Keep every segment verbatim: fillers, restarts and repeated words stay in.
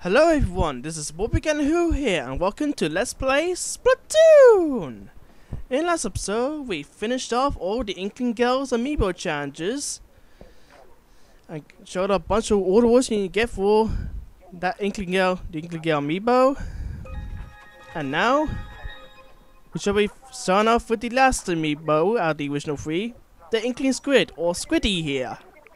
Hello everyone, this is Bobigan Who here, and welcome to Let's Play Splatoon! In last episode, we finished off all the Inkling Girls amiibo challenges. I showed a bunch of orders you need to get for that Inkling Girl, the Inkling Girl amiibo. And now, we shall be starting off with the last amiibo out of the original three, the Inkling Squid, or Squiddy here.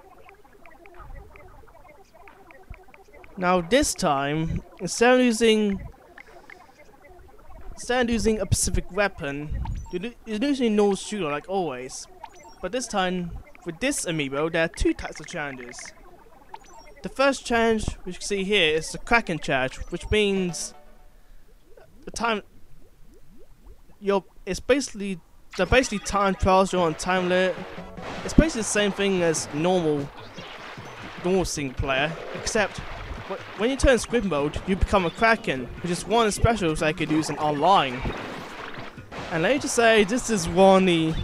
Now this time, instead of using instead of using a specific weapon, you're using no shooter like always. But this time, with this amiibo, there are two types of challenges. The first challenge, which you can see here, is the Kraken challenge, which means the time you're it's basically they're basically time trials, you're on time limit. It's basically the same thing as normal normal single player, except when you turn squid mode, you become a Kraken, which is one of the specials I could use in online. And let me just say, this is one of the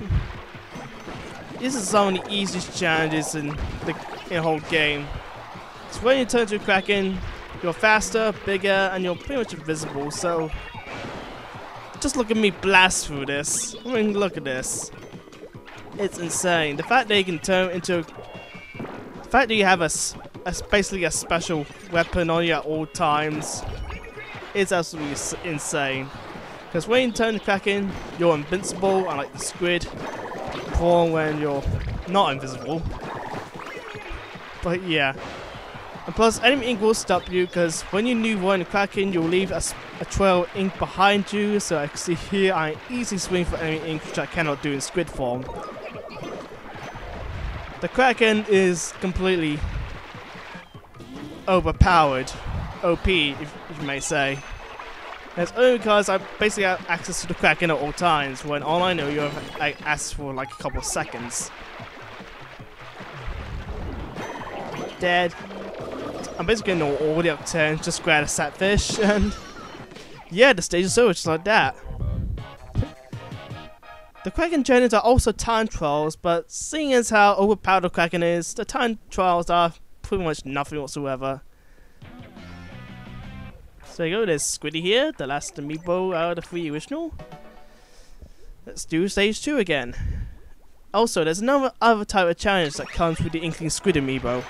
this is some of the easiest challenges in the, in the whole game. So when you turn to a Kraken, you're faster, bigger, and you're pretty much invisible. So just look at me blast through this. I mean, look at this. It's insane. The fact that you can turn into, the fact that you have a It's basically a special weapon on you at all times. It's absolutely insane. Because when you turn the Kraken, you're invincible, unlike the squid. Prawn when you're not invisible. But yeah. And plus, enemy ink will stop you, because when you move on the Kraken, you'll leave a, a trail of ink behind you. So I can see here, I easily swing for enemy ink, which I cannot do in squid form. The Kraken is completely overpowered, O P, if, if you may say. That's only because I basically have access to the Kraken at all times, when all I know you have like, access for like a couple of seconds. Dead. I'm basically getting all the up ten, just grab a Satfish, and yeah, the stage is over just like that. The Kraken challenges are also time trials, but seeing as how overpowered the Kraken is, the time trials are pretty much nothing whatsoever. So you go, there's Squiddy here, the last amiibo out of the three original. Let's do stage two again. Also, there's another other type of challenge that comes with the Inkling Squid amiibo.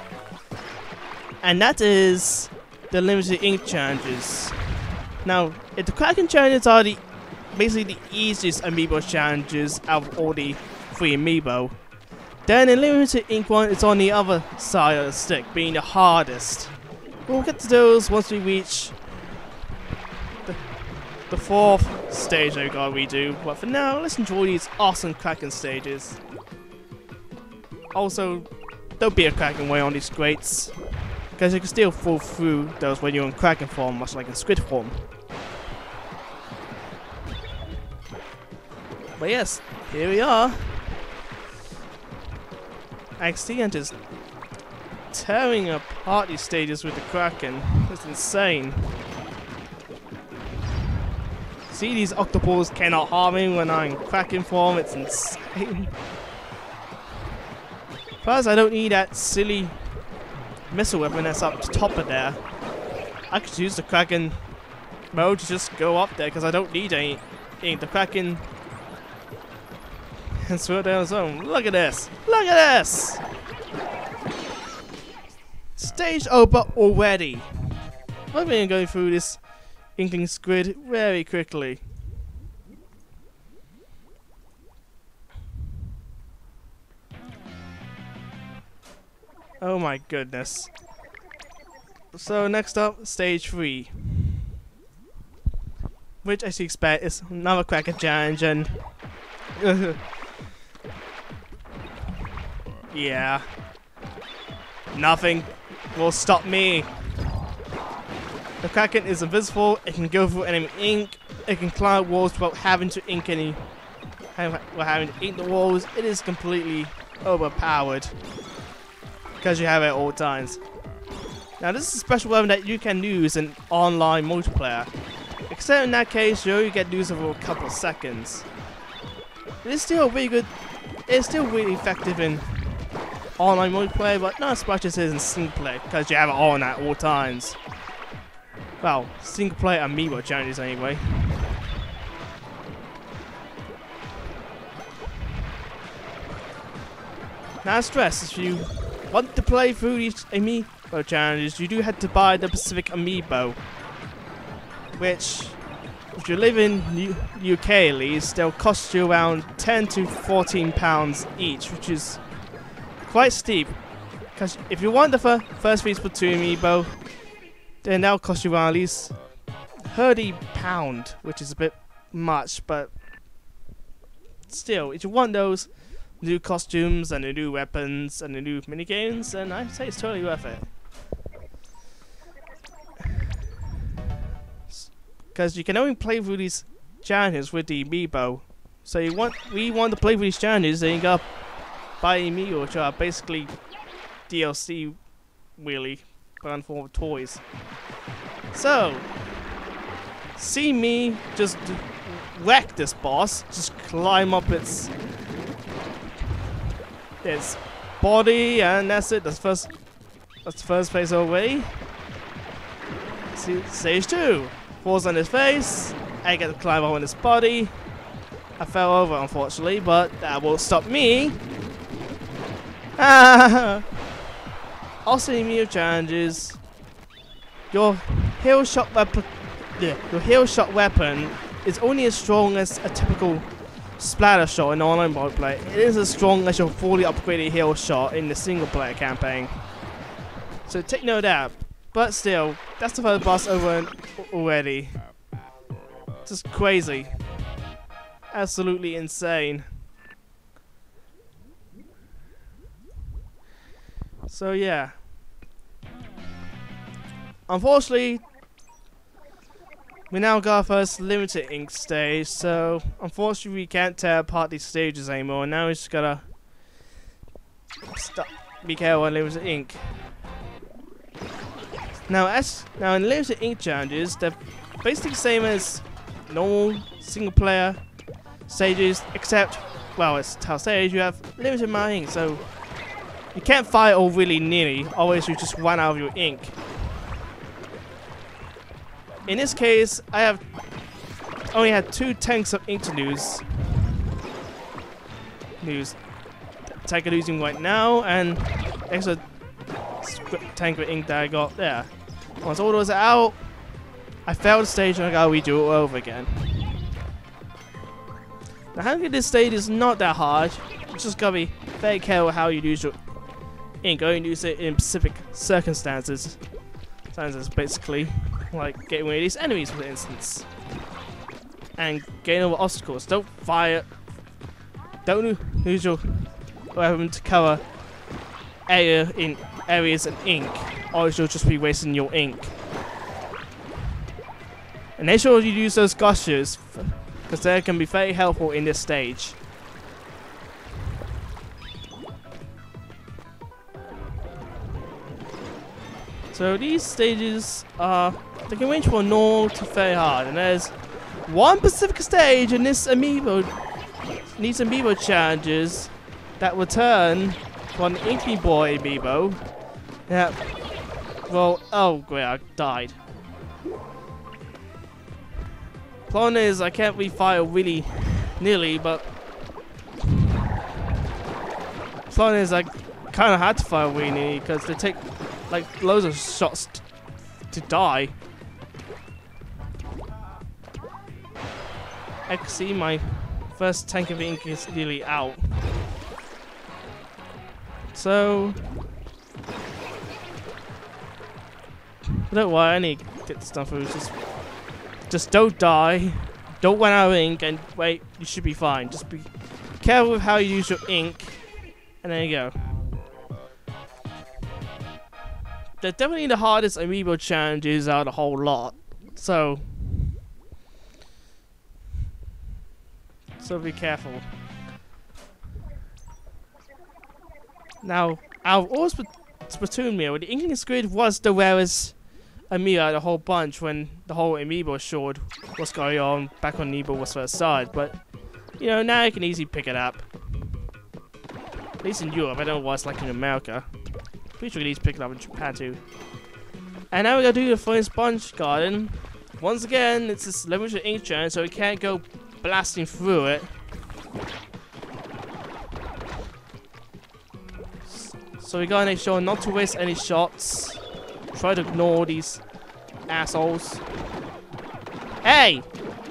And that is the limited ink challenges. Now, if the Kraken challenges are the basically the easiest amiibo challenges out of all the three amiibo, then the limited ink one is on the other side of the stick, being the hardest. We'll get to those once we reach the, the fourth stage I gotta redo, but for now, let's enjoy these awesome Kraken stages. Also, don't be a Kraken way on these grates, because you can still fall through those when you're in Kraken form, much like in squid form. But yes, here we are. I see I'm just tearing apart these stages with the Kraken. It's insane. See, these octopodes cannot harm me when I'm in Kraken form. It's insane. Plus, I don't need that silly missile weapon that's up top of there. I could use the Kraken mode to just go up there because I don't need any. The Kraken and swim down his own. Look at this! Look at this! Stage over already. I've been going through this Inkling Squid very quickly. Oh my goodness. So next up, stage three. Which, as you expect, is another Kraken challenge, and yeah, nothing will stop me. The Kraken is invisible, it can go through enemy ink, it can climb walls without having to ink any, without having to ink the walls. It is completely overpowered, because you have it at all times. Now this is a special weapon that you can use in online multiplayer, except in that case you only get use of it for a couple of seconds. It is still really good, it is still really effective in online multiplayer, but not as much as it is in single player, because you have it on at all times. Well, single player amiibo challenges anyway. Now stress, if you want to play through these amiibo challenges, you do have to buy the Pacific amiibo, which, if you live in U U K at least, they'll cost you around ten to fourteen pounds each, which is quite steep. Because if you want the fir first three Splatoon amiibo, then that'll cost you around at least thirty pounds, which is a bit much, but still, if you want those new costumes and the new weapons and the new minigames, then I'd say it's totally worth it. Because you can only play through these challenges with the amiibo. So you want, we want to play through these challenges, then you gotta buy amiibo, which are basically D L C, really, but in form of toys. So, see me just wreck this boss, just climb up its its body, and that's it. That's first. That's the first phase already. See, stage two. Falls on his face. I get to climb up on his body. I fell over, unfortunately, but that won't stop me. Ah! Also, amiibo challenges. Your hero shot weapon. Yeah, your hero shot weapon is only as strong as a typical splatter shot in online multiplayer. It is as strong as your fully upgraded hero shot in the single player campaign. So take note of that. But still, that's the first boss over already. Just crazy. Absolutely insane. So yeah. Unfortunately, we now got our first limited ink stage, so unfortunately we can't tear apart these stages anymore. Now we just gotta stop, be careful on limited ink. Now, as now in limited ink challenges, they're basically the same as normal single player stages, except, well, it's Tile stage. You have limited amount of ink, so you can't fight all really nearly. Always you just run out of your ink. In this case, I have only had two tanks of ink to lose. Lose tank I'm losing right now, and extra tank of ink that I got there. Once all those are out, I failed the stage and I gotta redo it all over again. Now, handling this stage is not that hard. You just gotta be very careful how you use your ink. Only use it in specific circumstances. Circumstances, basically. Like getting rid of these enemies, for instance, and getting over obstacles. Don't fire. Don't use your weapon to cover area in areas in ink, or you'll just be wasting your ink. And make sure you use those gushes, because they can be very helpful in this stage. So these stages are, they can range from normal to very hard, and there's one specific stage in this amiibo, these amiibo challenges that return from the Inky Boy amiibo. Yeah, well, oh great, I died. Problem is, I can't refire really nearly, but problem is, I kind of had to fire really nearly because they take like loads of shots t to die. I can see my first tank of ink is nearly out. So don't worry, I need to get stuff through. Just just don't die. Don't run out of ink, and wait, you should be fine. Just be careful with how you use your ink, and there you go. They're definitely the hardest amiibo challenges out of the whole lot. So, so be careful. Now, out of all Sp Splatoon meal, the Inkling Squid was the rarest amiibo out of the whole bunch when the whole amiibo showed what's going on back when amiibo was first started. But, you know, now you can easily pick it up. At least in Europe. I don't know what it's like in America. Pretty sure he's picking up in Japan too. And now we gotta do the Flame Sponge Garden. Once again, it's this limited ink challenge, so we can't go blasting through it. So we gotta make sure not to waste any shots. Try to ignore these assholes. Hey!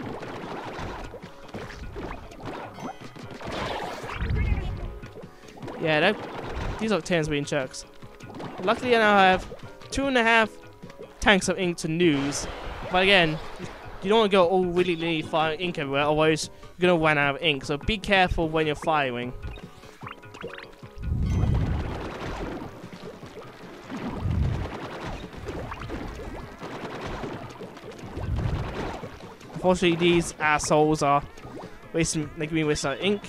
Yeah, that, these are tens being chucks. Luckily, I now have two and a half tanks of ink to use. But again, you don't want to go all really, really firing ink everywhere, otherwise you're gonna run out of ink. So be careful when you're firing. Unfortunately, these assholes are wasting, making me waste our ink.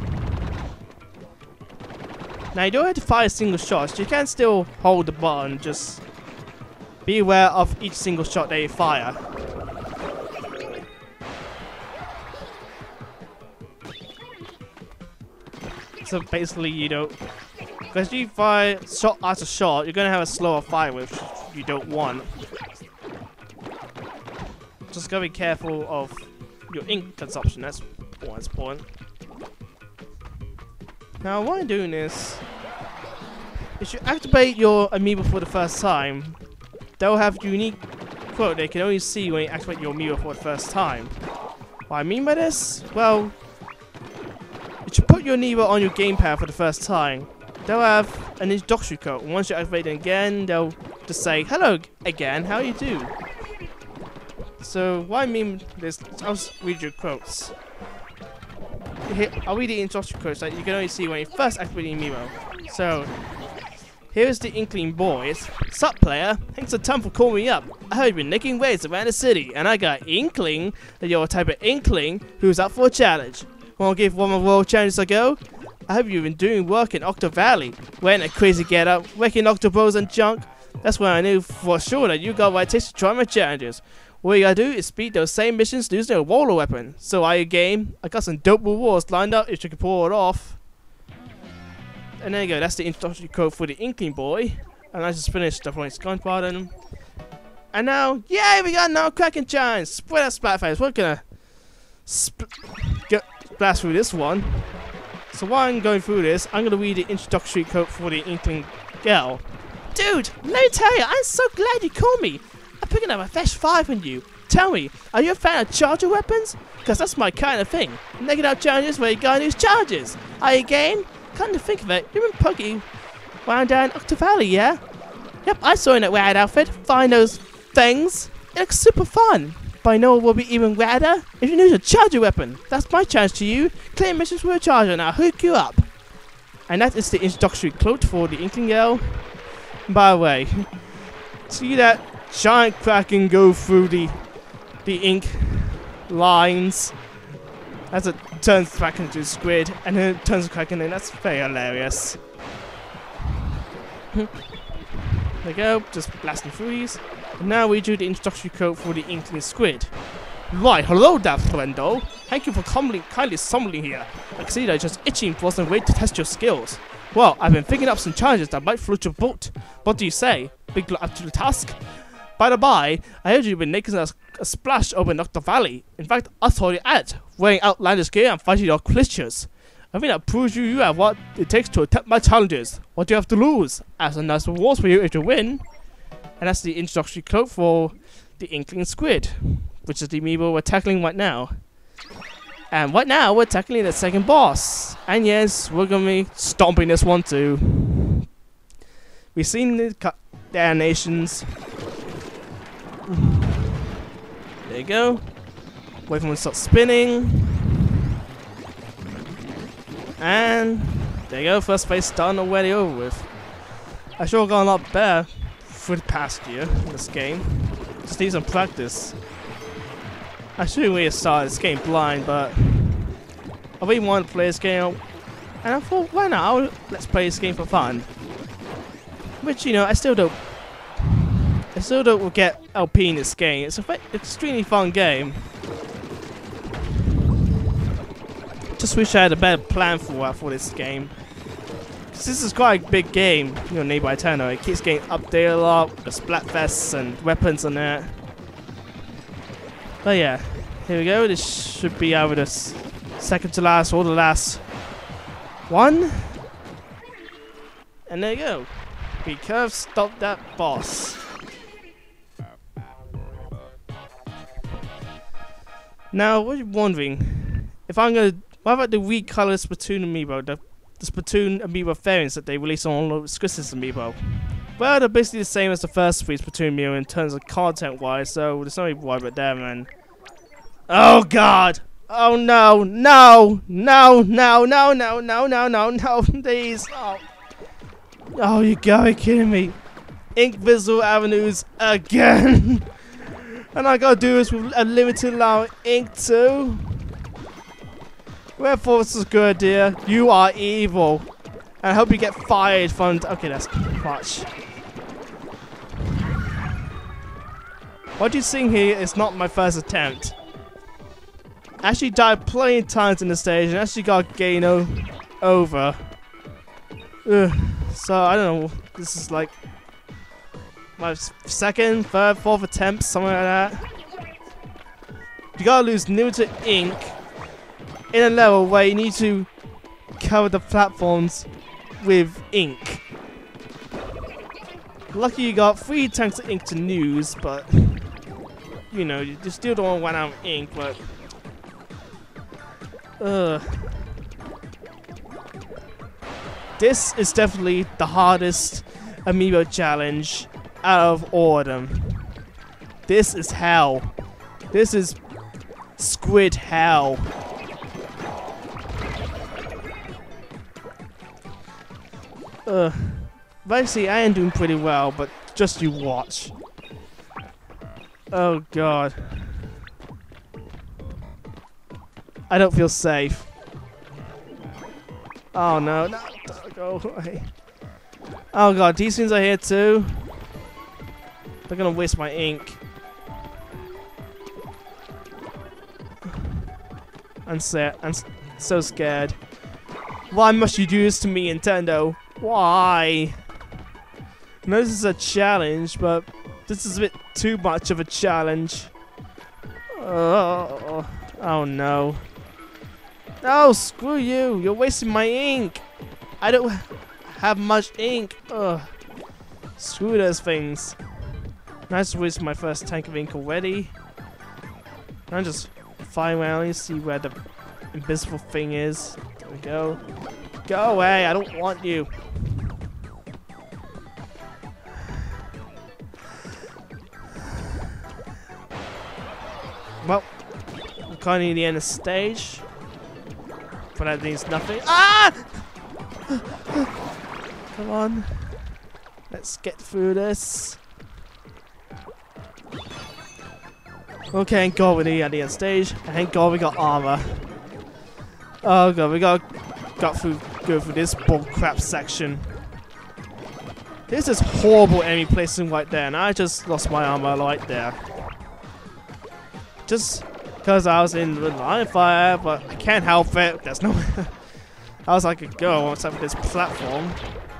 Now you don't have to fire single shots. You can still hold the button. Just be aware of each single shot that you fire. So basically, you don't. Because you fire shot after shot, you're gonna have a slower fire, which you don't want. Just gotta be careful of your ink consumption. That's what's important. Now, while I'm doing this, if you activate your amiibo for the first time, they'll have unique quote they can only see when you activate your amiibo for the first time. What I mean by this? Well, if you put your amiibo on your gamepad for the first time, they'll have an introductory code. And once you activate it again, they'll just say, "Hello again, how you do?" So what I mean is, I'll just read your quotes. Here, I'll read the introductory quotes that you can only see when you first activate the amiibo. So, here's the Inkling Boys. Sup, player? Thanks a ton for calling me up. I heard you've been nicking waves around the city, and I got Inkling that you're a type of Inkling who's up for a challenge. Wanna give one of the world challenges a go? I hope you've been doing work in Octo Valley, wearing a crazy get-up, wrecking Octobros and junk. That's when I knew for sure that you got what it takes to try my challenges. All you gotta do is beat those same missions using a roller weapon. So are you game? I got some dope rewards lined up if you can pull it off. And there you go, that's the introductory code for the Inkling Boy. And I just finished the Flame Sponge Garden. And now, yay, we got now Cracking Challenge! Spread out Splatfires. We're gonna sp get blast through this one. So while I'm going through this, I'm gonna read the introductory code for the Inkling Girl. Dude, let me tell you, I'm so glad you called me. I'm picking up a fresh five on you. Tell me, are you a fan of charger weapons? Because that's my kind of thing. Making out challenges where you gotta use charges. Are you game? Come to think of it, you've been poking around down Octo Valley, yeah? Yep, I saw you in that rad outfit. Find those things. It looks super fun. But I know it will be even radder if you use a charger weapon. That's my challenge to you. Clear missions with a charger and I'll hook you up. And that is the introductory quote for the Inkling Girl. By the way, see that giant Kraken go through the the ink lines as it turns back into a squid, and then it turns Kraken in. That's very hilarious. There you go, just blasting through these. And now we do the introductory code for the Inkling Squid. Right, hello there, friendo. Thank you for coming, kindly summoning here. I can see that you're just itching for some way to test your skills. Well, I've been thinking up some challenges that might float your boat. What do you say? Big up to the task? By the by, I heard you've been making a, a splash over in Octo Valley. In fact, I saw you at it, wearing outlandish gear and fighting your creatures. I think that proves you you have what it takes to attempt my challenges. What do you have to lose? As a nice reward for you if you win. And that's the introductory code for the Inkling Squid, which is the amiibo we're tackling right now. And right now, we're tackling the second boss. And yes, we're gonna be stomping this one too. We've seen the, the animations. There you go. Wait for him to start spinning. And there you go, first phase done already over with. I sure got a lot better for the past year in this game. Just need some practice. I shouldn't really start this game blind, but I really wanted to play this game, and I thought, why not? I'll, let's play this game for fun. Which, you know, I still don't. I still don't get L P in this game. It's an extremely fun game. Just wish I had a better plan for uh, for this game. This is quite a big game, you know, made by Nintendo. It keeps getting updated a lot, with Splatfests and weapons on it. But yeah, here we go. This should be either the s second to last or the last one. And there you go. We curve stopped that boss. Now, what are you wondering? If I'm gonna, what about the recolor Splatoon amiibo, the, the Splatoon amiibo variants that they released on all the Christmas amiibo? Well, they're basically the same as the first three Splatoon amiibo in terms of content-wise, so there's no need to worry about them. And oh God! Oh no! No! No! No! No! No! No! No! No! No! Please! Oh! Oh, you gotta be kidding me! Ink Visual Avenues again! And I gotta do this with a limited amount of ink too. Wherefore this is a good idea. You are evil. And I hope you get fired from. Okay, that's much. What you're seeing here is not my first attempt. I actually died plenty of times in the stage and actually got game over. Ugh. So I don't know. This is like my second, third, fourth attempt, something like that. You gotta lose limited ink in a level where you need to cover the platforms with ink. Lucky you got three tanks of ink to use, but you know, you still don't run out of ink, but ugh. This is definitely the hardest amiibo challenge out of all of them. This is hell. This is squid hell. Ugh. Basically, I am doing pretty well, but just you watch. Oh God. I don't feel safe. Oh no, no, go away. Oh God, these things are here too. They're gonna waste my ink. I'm sad. I'm so scared. Why must you do this to me, Nintendo? Why? I know this is a challenge, but this is a bit too much of a challenge. Oh, oh no. No, screw you. You're wasting my ink. I don't have much ink. Ugh. Screw those things. Nice to waste my first tank of ink already. I'm just flying around and see where the invisible thing is. There we go. Go away. I don't want you. Well, we're kind of near the end of the stage. But that means nothing. Ah! Come on. Let's get through this. Okay, thank God we're near the end of the stage. Thank God we got armor. Oh God, we got got through go through this bullcrap section. This is horrible enemy placing right there, and I just lost my armor right there. Just because I was in the line of fire, but I can't help it. There's no. I was like a go once over this platform.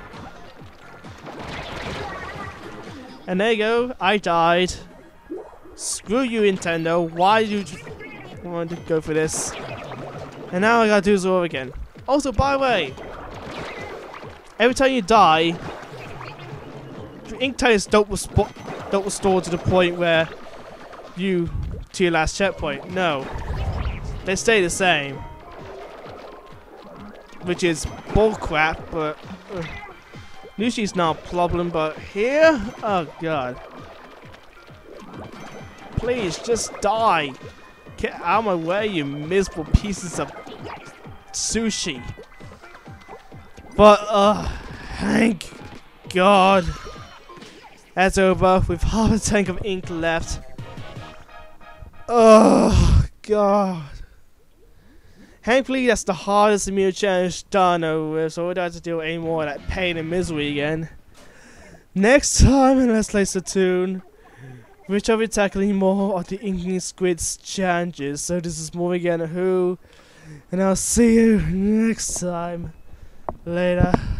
And there you go. I died. Screw you, Nintendo. Why did you want to go for this? And now I gotta do this all over again. Also, by the way, every time you die, your ink tires don't restore, don't restore to the point where you to your last checkpoint. No, they stay the same, which is bullcrap. But uh, usually it's not a problem. But here, oh God, please just die. Get out of my way, you miserable pieces of sushi. But uh, thank God that's over with half a tank of ink left. Oh God. Thankfully that's the hardest amiibo challenge done over, so we don't have to deal with any more of that pain and misery again. Next time in Let's Play Splatoon, which I'll be tackling more of the Inking Squids challenges. So this is Morrigan Who, and I'll see you next time. Later.